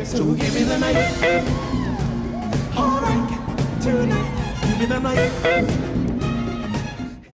So give me the night. Alright, tonight. Give me the night.